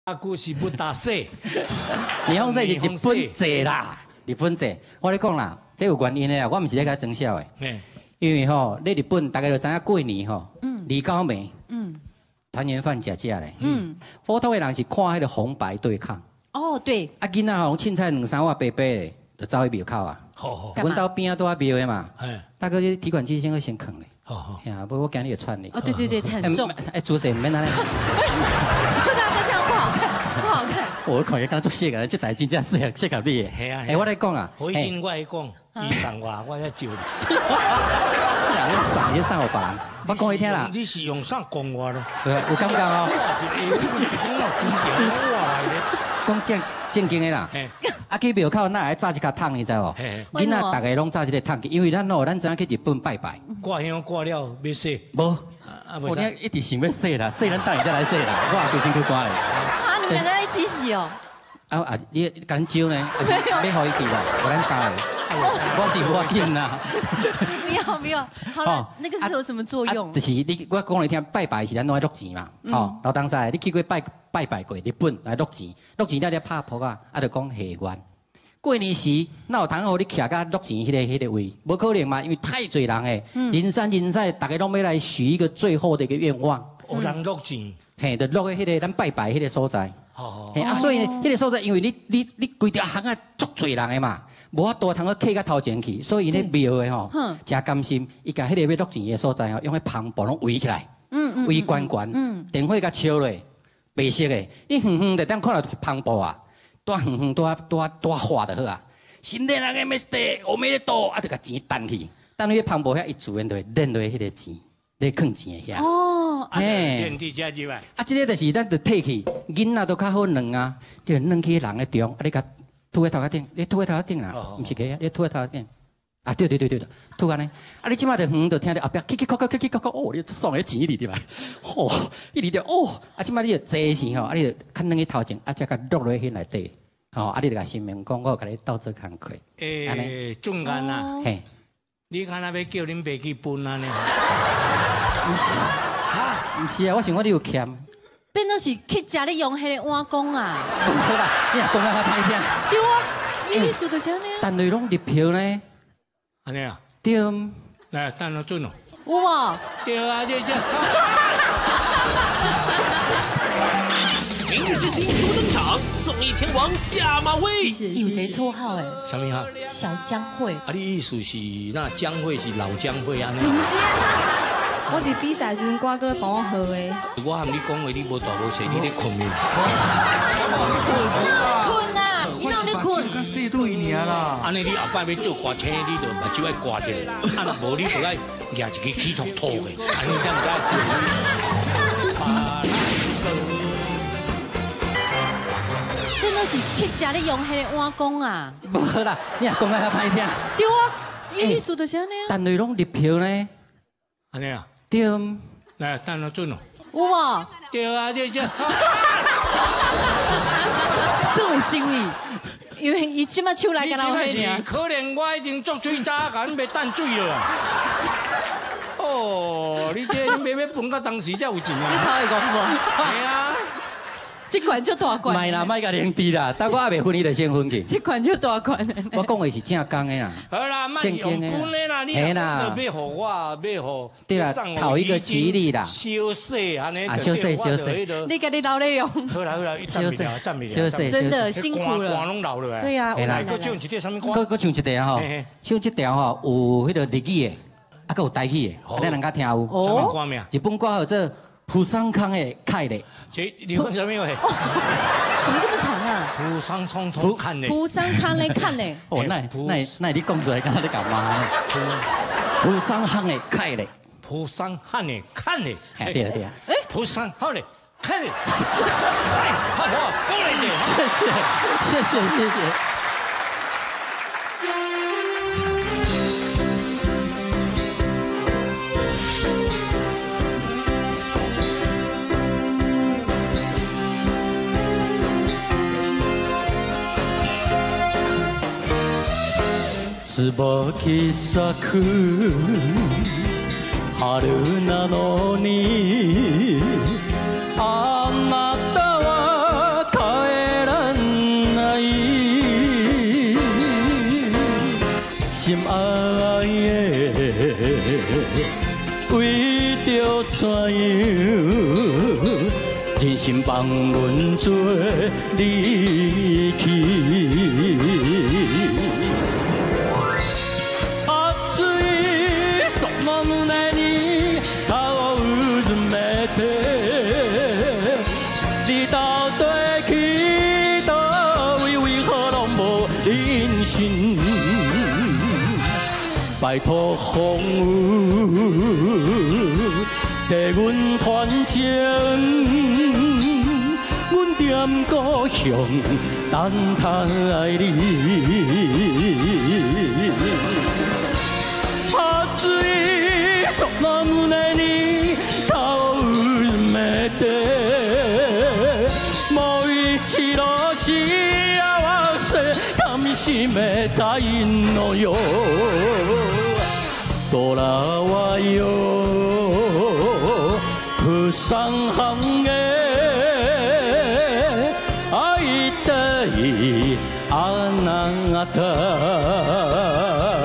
阿姑是不打碎， 你讲这是日本制啦，日本制。我咧讲啦，这有原因的啦，我唔是咧甲装笑的。因为吼，咧日本大家都知影过年吼，二九暝，团圆饭食咧。普通的人是看迄个红白对抗。 哦，对。 啊，囡仔吼凊彩2、3碗白白的，就走去庙口啊。好。阮兜边啊拄啊庙的嘛。大哥，你提款机先囥咧。好。呀，不过我今日会串你。 哦，对对对，很重。 主持人免安尼。 就大家这样不好看，不好看。 我看伊刚做细个，这台真正适合你的。 系啊。 我来讲啊。 我已经我来讲，伊送我才招你。 你送我别人，我讲你听啦。 你是用啥讲我咯？ 有感觉哦。讲正经的啦。啊去庙口哪会炸一卡桶，你知无？囡仔大家拢炸一个桶去，因为咱知影去日本拜拜。挂香挂了要洗？无。我呢一直想要洗啦，洗咱等下再来洗啦。我也先去关咧。 啊，你们两个要一起洗哦？ 你敢招呢？要互伊去啦，我咱三个。我是我紧啦。 不要，好了，那个是有什么作用？ 就是我讲你听，拜拜是咱拢爱录钱嘛，吼。老当时你去过拜拜过日本来录钱，录钱了拍扑啊，就讲下愿。过年时哪有通互你徛甲录钱迄个位？无可能嘛，因为太侪人诶，人山人海，大家拢要来许一个最后的一个愿望。 有人录钱， 嘿，就录迄个咱拜拜迄个所在。嘿啊，所以呢，迄个所在，因为你规条巷啊，足侪人诶嘛。无法度通去客到头前去，所以咧庙的吼，真甘心，伊甲迄个要录钱的所在吼，用迄篷布拢围起来，围悬悬，电火甲烧落，白色的，你远远就当看到篷布啊，多远远多花就好啊。新年人个 Mr. 我们咧多，啊，就甲钱弹去，等你篷布遐一自然就会扔落迄个钱，咧放钱的遐。哦， 嘿，地下入来。啊， 这个就是咱就摕去，囡仔都较好软啊，就软去人的中，啊，你甲。吐在头壳顶，你吐在头壳顶啦，唔是个，你吐在头壳顶。啊，对，吐安尼。啊，你即马就就听到后壁咳，哦，你送个钱里吧？哦，一里头哦，啊，即马你就坐时吼，啊，你就看两个头前，啊，再甲落落去内底，哦，啊，你就甲新民讲，我甲你斗做工课。 中间啊， 嘿， 你看那要叫恁爸去分啊呢？ 唔是啊，我想我你有欠。 变做是去家里用迄个碗公啊！ 好啦，你也讲得较歹听。 对啊，你意思就是安尼啊。 单位拢入票呢？ 安尼啊？ 对。 来，等我准哦。 有无？ 对啊，对。 明日之星初登场，综艺天王下马威。 有一个绰号诶。 什么哈？ 小江会。 啊，你意思是那江会是老江会安尼？ 不是啊。我伫比赛时阵，瓜哥帮我喝的。 我和你讲话，你无大无小，你咧困没？ 困啊！你哪咧困？ 较细对尔啦。 安尼你后摆要做歌星，你就目睭爱挂一下，啊，无你就爱举一个起头吐的，安尼才唔该。 真的是去家里用迄个碗公啊？ 无啦，你也讲得较歹听。 对啊，你意思就是安尼啊。 单位拢入票呢？ 安尼啊？ 对。 来，等我准哦。 有无？ 对啊，对。 这有心意，因为伊即马手来跟我黑呢。 可能我已经作嘴渣，甲恁要淡水了。哦，你这要分到当时才有钱啊？ 你头会讲无？ 系啊。 这款就大款。 卖啦，卖甲零低啦，等我还袂分，你就先分去。 这款就大款。 我讲的是正讲的啦。 好啦，卖用分的啦，你要互我，要互。 对啦，讨一个吉利啦。 小细安尼。 啊，小细。 你家己留咧用。 好啦，小细。 真的辛苦了。 歌拢留落来。 对呀。 搁唱一条什么歌？ 搁唱一条吼，唱这条吼有迄个日语的，啊，搁有台语的，咱人家听有。 什么歌名？ 日本歌叫做《蒲桑康的凯嘞》。 你问什么话？ 怎么这么长啊？ 蒲桑匆匆看嘞。 蒲桑看嘞看嘞。 哦，那你讲出来，敢若在干嘛？蒲桑康的凯嘞。 蒲桑汉的看嘞。 对啊。 哎， 蒲桑好嘞，看嘞。来，好不好？过来一点。 谢谢。椿咲く春なのにあなたは心爱的，为着怎样，真心放阮做离去。啊，水所望来你，头日没得，你到底去倒位？为何拢无音讯？拜托风雨，替阮传情，阮踮故乡等待你。啊，水所望来你，头日没得，无伊起落时啊，我说甘心的答应诺哟。多拉瓦哟，不伤行的爱的伊阿那达。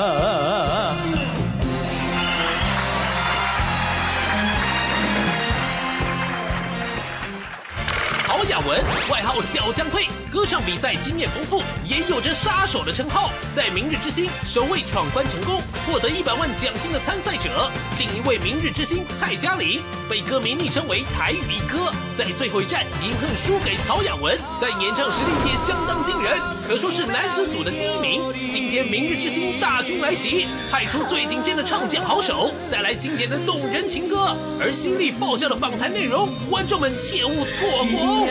曹雅文，外号小江佩，歌唱比赛经验丰富，也有着杀手的称号。在明日之星首位闯关成功，获得100万奖金的参赛者。另一位明日之星蔡嘉玲，被歌迷昵称为台语一哥，在最后一战饮恨输给曹雅文，但演唱实力也相当惊人，可说是男子组的第1名。今天明日之星大军来袭，派出最顶尖的唱将好手，带来经典的动人情歌，而犀利爆笑的访谈内容，观众们切勿错过哦。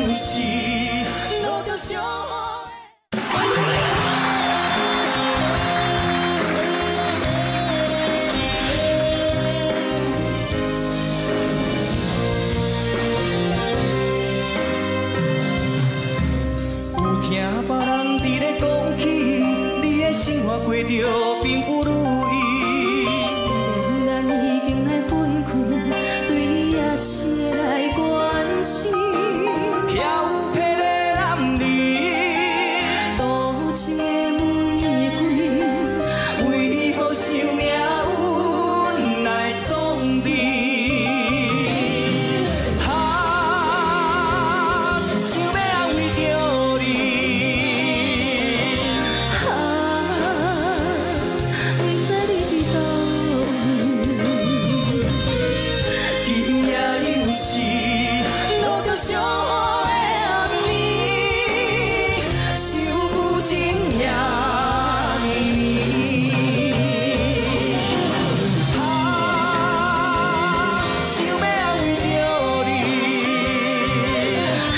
有听别人伫咧讲起，你的生活过着并不如意。 虽然咱已经来分开，对你也是会来关心。 跳舞霹雳男儿， 多情的玫瑰， 为何受命运来创治？啊，想要安慰着你。 不知你伫倒位， 今夜又是落着小雨的暗暝，想旧情也绵绵。 啊，想要安慰着你。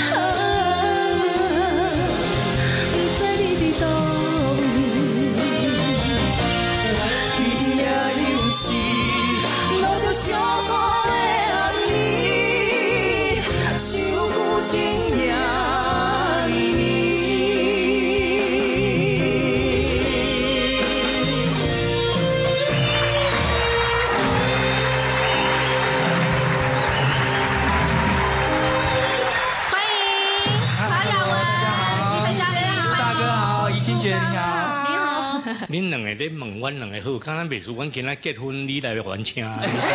不知你伫倒位， 今夜又是落着小雨的暗暝，想旧情也绵绵。 欢迎曹雅文，蔡嘉玲好， 大哥好，怡清姐你好。 你好。 恁两个咧问阮两个好，敢若袂输阮今仔结婚你来完请。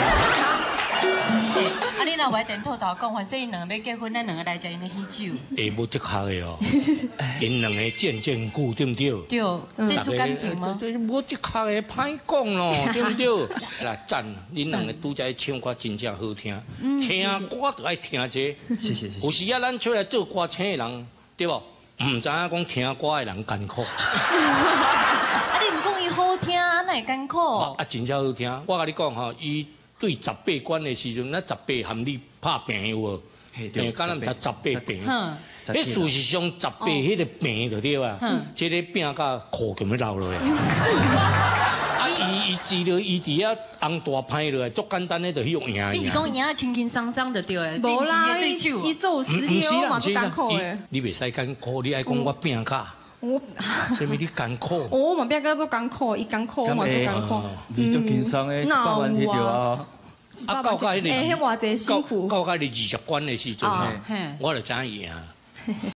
啊，你若话电讨头讲，反正因两个要结婚，咱两个来食因的喜酒。 下无的确的哦，因两个渐渐固，对不对？ 对，这出感情吗？ 这无的确的，歹讲咯，对不对？来赞，恁两个拄则唱歌真正好听，听歌就爱听这。 谢谢。 有时啊，咱出来做歌星的人，对不？唔知影讲听歌的人艰苦。 啊，你唔讲伊好听，那会艰苦。 啊，真正好听。我甲你讲吼，伊对18关的时阵，咱18含你拍病有无？嘿，敢若毋知18病。迄事实上18迄个病就对啊，即个病甲裤咁要流落来。啊，伊治疗伊伫遐红大歹落来，足简单的就去用赢。 你是讲赢轻轻松松就对了， 无啦， 对手。 伊做实力我嘛足艰苦的。 你袂使艰苦，你爱讲我病假。 我， 什么你艰苦？ 我嘛变个做艰苦，伊艰苦我嘛做艰苦。 你足轻松的，百万铁条啊！ 啊，到迄个迄偌济辛苦。 到迄个20关的时阵，我就知影赢。